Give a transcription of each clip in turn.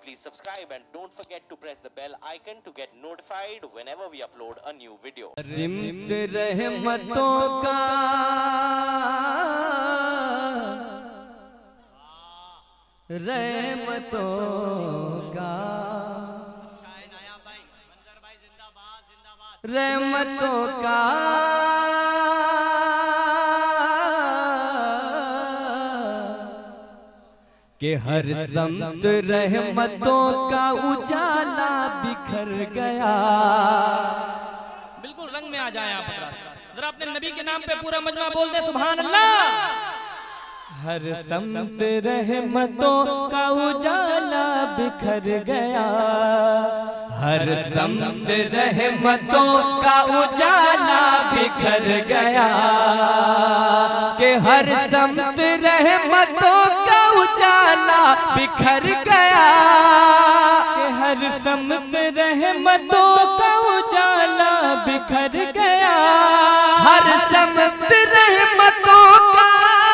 please subscribe and don't forget to press the bell icon to get notified whenever we upload a new video. सिमत रहमतों का रहमतों का रहमतों का कि हर समत रहमतों का उजाला बिखर गया। बिल्कुल रंग में आ जाए आप जरा अपने नबी के नाम पे पूरा मजमा बोल दे सुभान अल्लाह। हर समत रहमतों का उजाला बिखर गया, हर समत रहमतों का उजाला बिखर गया, कि हर समत रहमतों का उजाला बिखर गया, कि हर समत रहमतों का उजाला बिखर गया, हर समत रहमतों का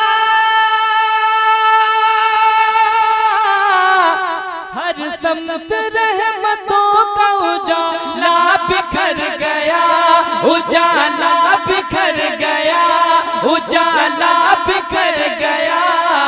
समत रहमतों का उजाला बिखर गया, उजाला बिखर गया, उजाला बिखर गया।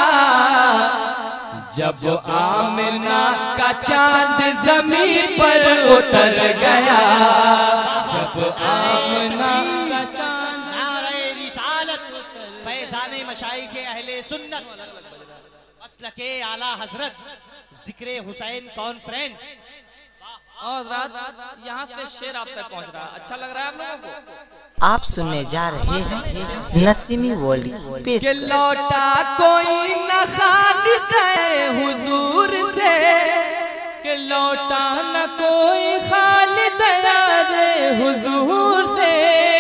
जब आमिना का चांद ज़मीन पर उतर गया, जब आमिना का चांद नारे रिसालत फैज़ाने मशाइख़े अहले सुन्नत मसलके आला हजरत जिक्रे हुसैन कॉन्फ्रेंस। और रात यहाँ से शेर आप तक पहुँच रहा है, अच्छा लग रहा है आप लोगों को? आप सुनने जा रहे हैं नसीमी वर्ल्ड स्पेस। कि लौटा कोई न खालिद हुजूर से, कि लौटा न कोई खालिद रे हुजूर से,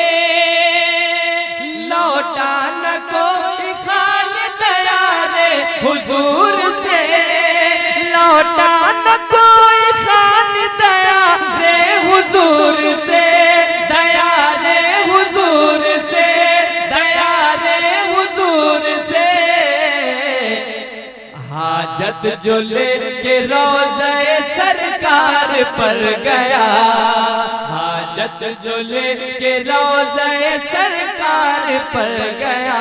लौटा न कोई खालिद रे हुजूर से, लौटा न कोई खालिद रे हुजूर से, दया रे हुजूर से, दया रे हुजूर से। हाजत जो लेके रोज़े सरकार पर गया, हाजत जो लेके रोज़े सरकार पर गया।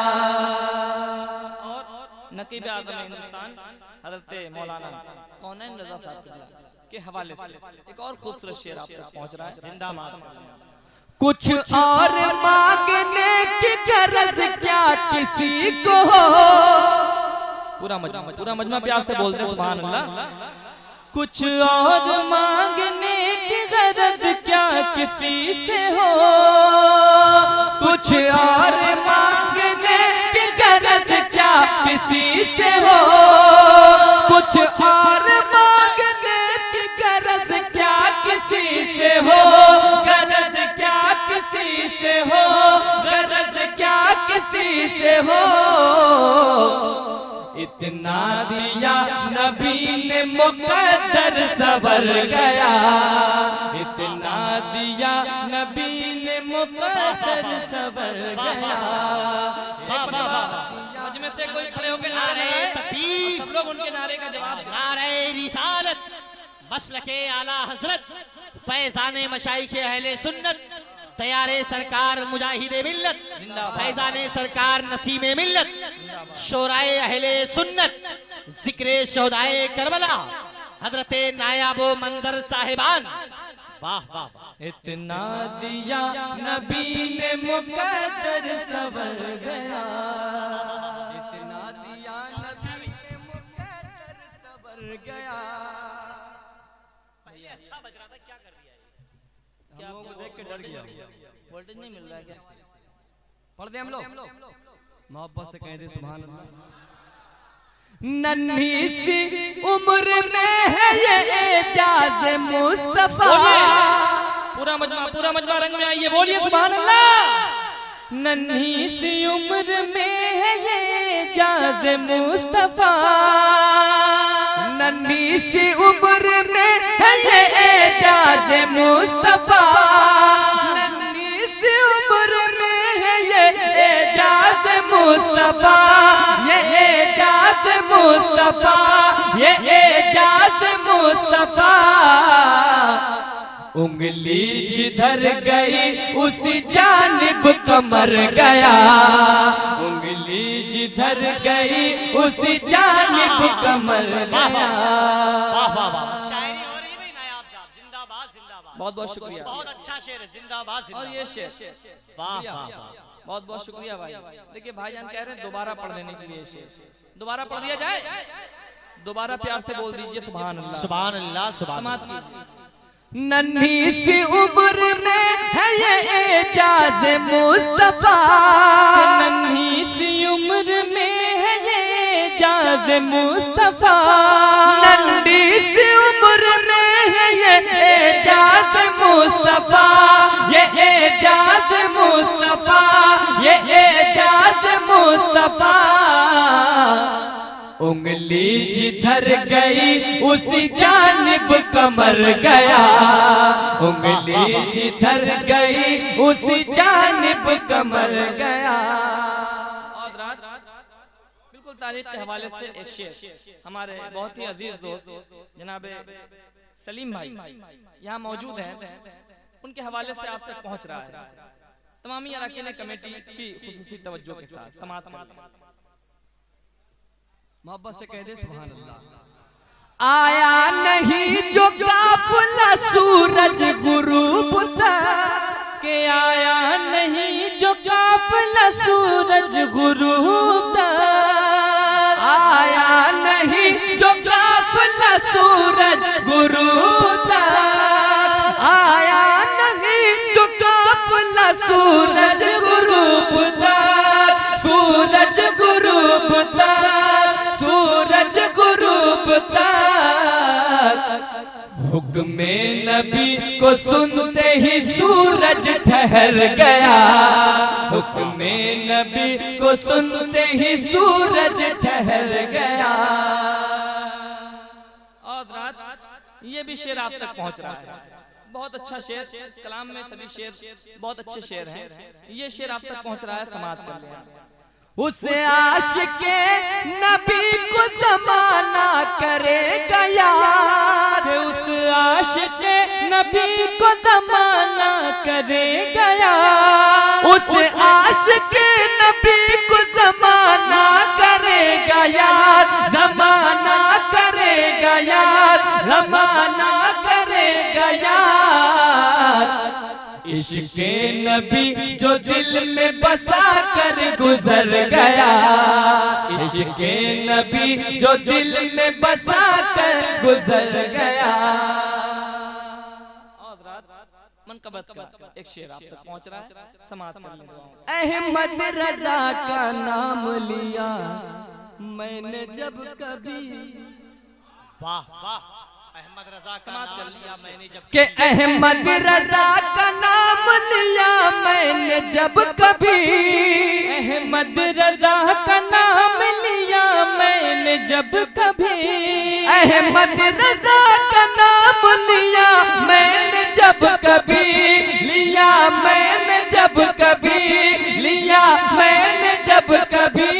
नकीब आज़म हिंदुस्तान हज़रत मौलाना कौनैन रज़ा साहब के हवाले से एक और खूबसूरत शेर आप तक पहुंच रहा है। जिंदाबाद। कुछ और मांगने की गरज क्या किसी को हो, पूरा मजमा प्यार से बोलते हैं सुभान अल्लाह। कुछ और मांगने की गरज क्या किसी से हो, कुछ और मांगने की गरज क्या किसी से हो, कुछ और मांगने की गरज क्या किसी से हो, गरज क्या किसी से हो, गरज क्या किसी से हो। इतना दिया नबी ने मुकद्दर सवर गया, इतना दिया नबी ने मुकद्दर सवर गया। मजमे से कोई खड़े होकर नारे तकबीर, सब लोग उनके नारे का जवाब दें। नारे रिसालत मसलके आला हजरत फैज़ाने मशाइख़े अहले सुन्नत तैयारे सरकार मुजाहिदे मिल्लत, फैज़ाने सरकार नसीमे मिल्लत, शोराए अहले सुन्नत जिक्रे शोहदाए करबला हजरते नायाबो मंजर साहिबान। वाह वाह। इतना दिया नबी ने मुकद्दर सवर गया, इतना दिया नबी ने मुकद्दर सवर गया। पहले अच्छा बज रहा था, क्या कर दिया है? हम लोगों को देख के डर गया। वोल्टेज नहीं मिल रहा है क्या? पढ़ दे हम लोग, मोहब्बत से कह दे सुभान अल्लाह। नन्ही सी उम्र में है ये एजाज मुस्तफा, पूरा मजमा रंग में आइए, बोलिए सुभान अल्लाह। नन्ही सी उम्र में है ये एजाज मुस्तफा, नन्ही सी उम्र में है ये एजाज मुस्तफा, नन्ही सी उम्र में है ये एजाज मुस्तफा, ये एजाज मुस्तफा, ये एजाज मुस्तफा। उंगली जिधर गई उसी जानिब कमर गया, उंगली जिधर गई उसी जानिब कमर गया। शायरी हो रही भाई नायाब साहब, जिंदाबाद जिंदाबाद। बहुत बहुत शुक्रिया। बहुत अच्छा शेर है, जिंदाबाद और ये शेर वाह वाह वाह, बहुत बहुत शुक्रिया भाई। देखिए भाईजान कह रहे हैं दोबारा पढ़ देने के लिए शेर, दोबारा पढ़ दिया जाए, दोबारा प्यार से बोल दीजिए सुभान अल्लाह। सुभान अल्लाह सुभान समात अल्लाह। कीजिए। नन्ही सी उम्र में है ये एजाज मुस्तफा, नन्ही सी उम्र में है ये एजाज मुस्तफा, नन्ही सी उम्र में है ये एजाज मुस्तफा, ये एजाज मुस्तफा, ये एजाज मुस्तफा। उंगली जिधर गई उसी जानिब कमर गया, उंगली जिधर गई उसी जानिब कमर गया। और रात बिल्कुल तारीख के हवाले से एक शेर हमारे बहुत ही अजीज दोस्त जनाब सलीम भाई यहाँ मौजूद हैं, उनके हवाले से आप तक पहुँच रहा है। तमामी अरकान कमेटी की खुसूसी तवज्जो के साथ समात मोहब्बत से कह दे सुभान अल्लाह। आया नहीं जो काफिला सूरज गुरूब तक, के आया नहीं जो काफिला सूरज गुरूब तक, आया नहीं जो काफिला सूरज गुरूब तक, आया नहीं जो काफिला सूरज गुरूब तक, सूरज गुरूब तक, सूरज गुरूब तक। हुक्मे नबी को सुनते ही सूरज ठहर गया, हुक्मे नबी को सुनते ही सूरज ठहर गया। और रात ये भी शेर आप तक पहुंच रहा है, बहुत अच्छा शेर। इस कलाम में सभी शेर बहुत अच्छे शेर हैं, ये शेर आप तक पहुंच रहा है, समाप्त कर लें। उस आशिके नबी को ज़माना करेगा याद, उस आशिके नबी को ज़माना करेगा याद, उस आशिके नबी को ज़माना करेगा याद, ज़माना करेगा याद, ज़माना करेगा याद। इश्क़े नबी जो दिल में बसा कर गुजर गया, इश्क़े नबी जो दिल में बसा कर गुजर गया। मनकबत का एक शेर आप तक पहुंच रहा है, समाप्त कर लें। अहमद रजा का नाम लिया मैंने जब कभी, वाह वाह, अहमद रजा का नाम लिया मैंने जब, के अहमद रजा का नाम लिया मैंने जब कभी, अहमद रजा का नाम लिया मैंने जब कभी, अहमद रजा का नाम लिया मैंने जब कभी, लिया मैंने जब कभी, लिया मैंने जब कभी।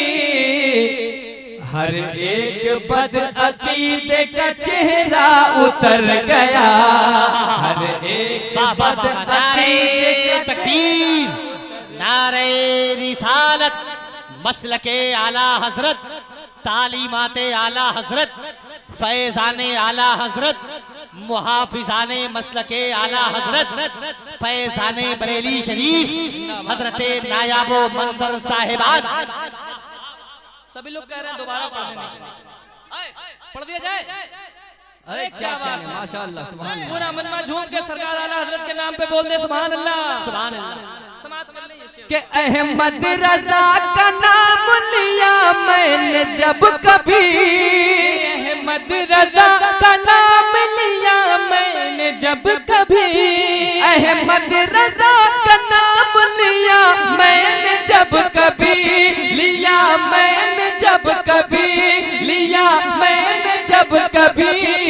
हर एक बदअकीदे का चेहरा उतर गया, हर एक बदअकीदे का तकबीर, नारे रिसालत, मसलके आला हजरत, तालीमाते आला हजरत, फैजाने आला हजरत, मुहाफिजाने मसलके आला हजरत, फैजाने बरेली शरीफ, हजरते नायाबो मंजर साहिबान। सभी लोग कह रहे हैं दोबारा पढ़ने नहीं, पढ़ दिया जाए। अरे क्या बात है, माशाअल्लाह सुभान अल्लाह। पूरा मजमा झूम के सरकार आला हजरत के नाम पे बोल दे सुभान अल्लाह, सुभान अल्लाह। समाप्त कर ले ये शेर। के अहमद रजा का नाम लिया मैंने जब कभी, अहमद रजा का नाम लिया मैंने जब कभी, अहमद रजा का नाम लिया मैंने जब कभी, लिया मैंने जब कभी, लिया मैंने जब कभी।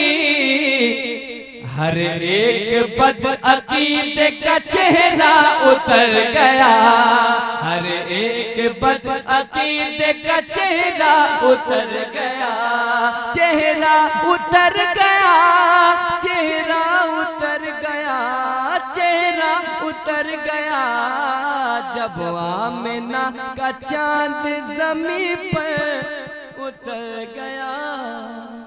हर एक बदअकीदे का चेहरा उतर गया, हर एक बदअकीदे का चेहरा उतर गया, चेहरा उतर गया, चेहरा उतर गया। उतर गया जब आमिना का चांद ज़मीं पर उतर गया।